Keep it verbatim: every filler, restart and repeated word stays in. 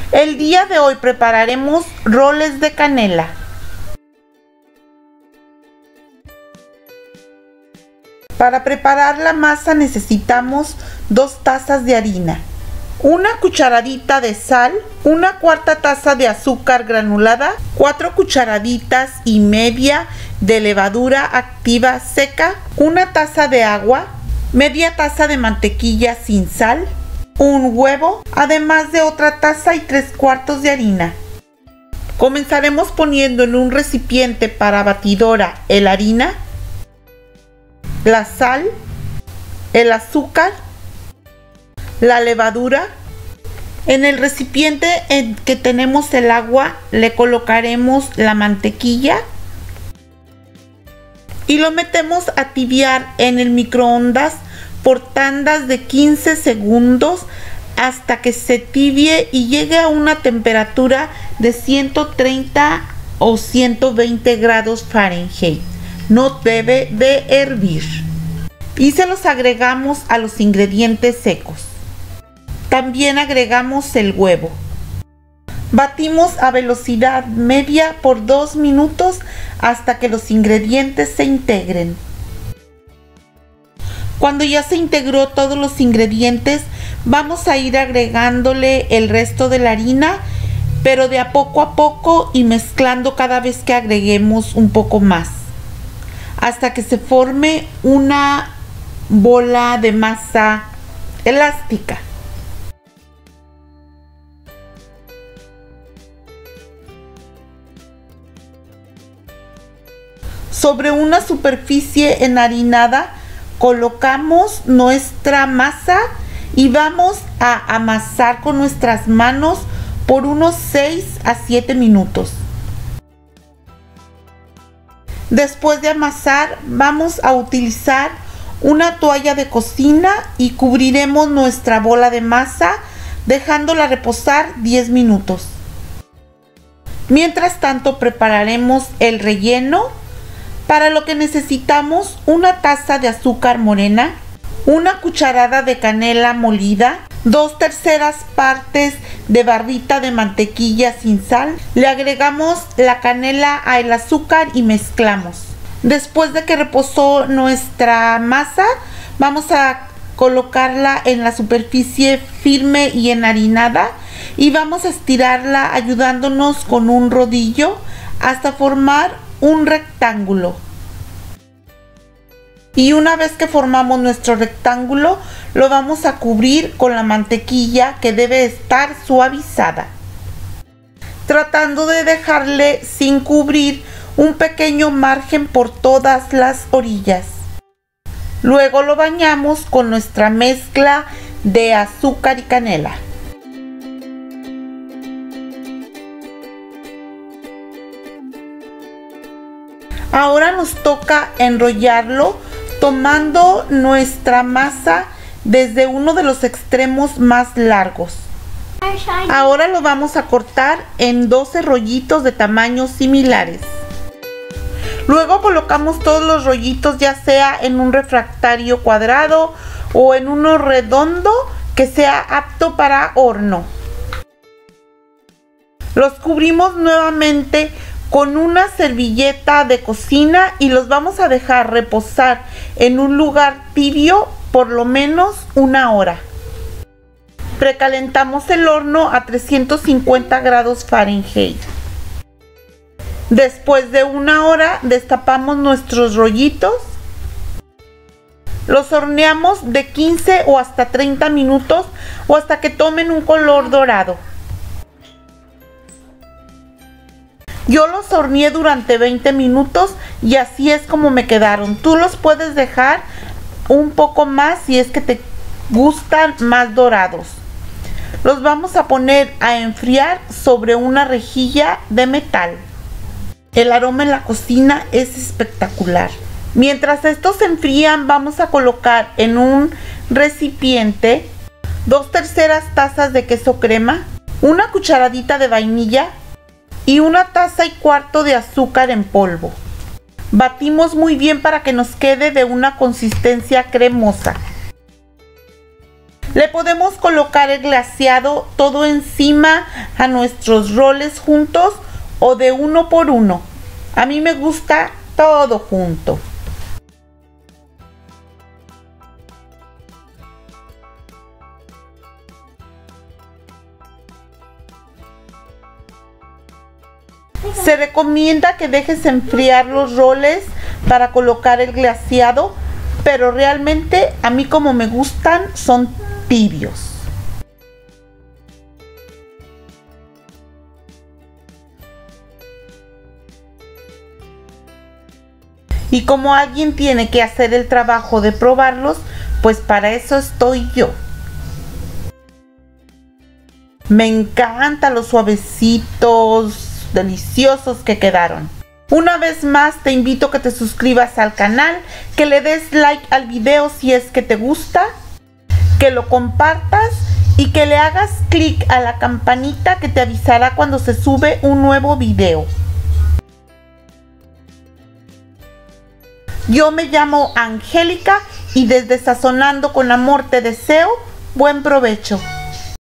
El día de hoy prepararemos roles de canela. Para preparar la masa necesitamos dos tazas de harina, una cucharadita de sal, una cuarta taza de azúcar granulada, cuatro cucharaditas y media de levadura activa seca, una taza de agua, media taza de mantequilla sin sal, un huevo, además de otra taza y tres cuartos de harina. Comenzaremos poniendo en un recipiente para batidora la harina, la sal, el azúcar, la levadura. En el recipiente en que tenemos el agua le colocaremos la mantequilla y lo metemos a tibiar en el microondas por tandas de quince segundos hasta que se tibie y llegue a una temperatura de ciento treinta o ciento veinte grados Fahrenheit. No debe de hervir. Y se los agregamos a los ingredientes secos. También agregamos el huevo. Batimos a velocidad media por dos minutos hasta que los ingredientes se integren. Cuando ya se integró todos los ingredientes, vamos a ir agregándole el resto de la harina, pero de a poco a poco y mezclando cada vez que agreguemos un poco más, hasta que se forme una bola de masa elástica. Sobre una superficie enharinada colocamos nuestra masa y vamos a amasar con nuestras manos por unos seis a siete minutos. Después de amasar, vamos a utilizar una toalla de cocina y cubriremos nuestra bola de masa dejándola reposar diez minutos. Mientras tanto, prepararemos el relleno, para lo que necesitamos una taza de azúcar morena, una cucharada de canela molida, dos terceras partes de barrita de mantequilla sin sal. Le agregamos la canela al azúcar y mezclamos. Después de que reposó nuestra masa, vamos a colocarla en la superficie firme y enharinada y vamos a estirarla ayudándonos con un rodillo hasta formar un rectángulo. Y una vez que formamos nuestro rectángulo, lo vamos a cubrir con la mantequilla que debe estar suavizada, tratando de dejarle sin cubrir un pequeño margen por todas las orillas. Luego lo bañamos con nuestra mezcla de azúcar y canela. Ahora nos toca enrollarlo tomando nuestra masa desde uno de los extremos más largos. Ahora lo vamos a cortar en doce rollitos de tamaños similares. Luego colocamos todos los rollitos ya sea en un refractario cuadrado o en uno redondo que sea apto para horno. Los cubrimos nuevamente con una servilleta de cocina y los vamos a dejar reposar en un lugar tibio por lo menos una hora. Precalentamos el horno a trescientos cincuenta grados Fahrenheit. Después de una hora destapamos nuestros rollitos. Los horneamos de quince o hasta treinta minutos o hasta que tomen un color dorado. Yo los horneé durante veinte minutos y así es como me quedaron. Tú los puedes dejar un poco más si es que te gustan más dorados. Los vamos a poner a enfriar sobre una rejilla de metal. El aroma en la cocina es espectacular. Mientras estos se enfrían, vamos a colocar en un recipiente dos terceras tazas de queso crema, una cucharadita de vainilla y una taza y cuarto de azúcar en polvo. Batimos muy bien para que nos quede de una consistencia cremosa. Le podemos colocar el glaseado todo encima a nuestros roles juntos o de uno por uno. A mí me gusta todo junto. Se recomienda que dejes enfriar los roles para colocar el glaseado, pero realmente a mí como me gustan son tibios. Y como alguien tiene que hacer el trabajo de probarlos, pues para eso estoy yo. Me encantan los suavecitos, deliciosos que quedaron. Una vez más te invito a que te suscribas al canal, que le des like al video si es que te gusta, que lo compartas y que le hagas clic a la campanita que te avisará cuando se sube un nuevo video. Yo me llamo Angélica y desde Sazonando con Amor te deseo buen provecho.